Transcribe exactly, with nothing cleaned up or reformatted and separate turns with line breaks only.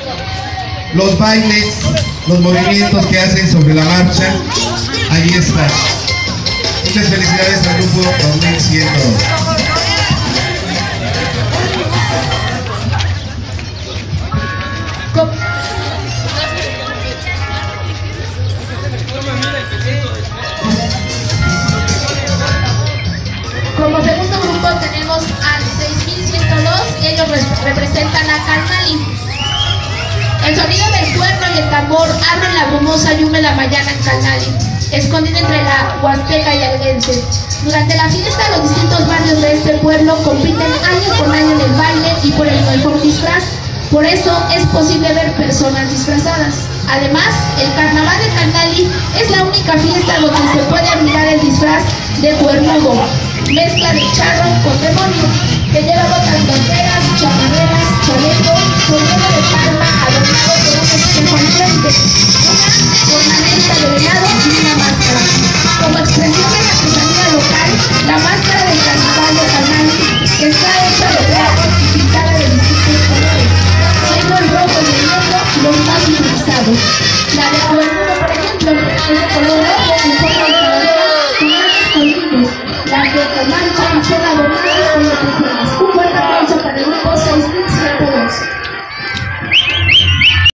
los bailes, los movimientos que hacen sobre la marcha, ahí está. Muchas felicidades al grupo dos mil ciento dos.
Como segundo grupo tenemos al seis mil ciento dos, ellos representan a Carnali. El sonido del cuerno y el tambor abren la brumosa y húmeda mañana en Carnali, escondida entre la Huasteca y Alguense. Durante la fiesta, los distintos barrios de este pueblo compiten año con año en el baile y por el mejor disfraz. Por eso es posible ver personas disfrazadas. Además, el carnaval de Carnali es la única fiesta donde se puede admirar el disfraz de cuernudo, mezcla de charro con demonio, que lleva botas monteras, chaparreras, chaleco, sombrero de palma adornado con un espejo al frente, una ornamenta de venado y una máscara. Como expresión de la artesanía local, la máscara del carnaval de Carnali está hecha de perros y pintada de distintos colores, siendo el rojo y el negro los más utilizados. La de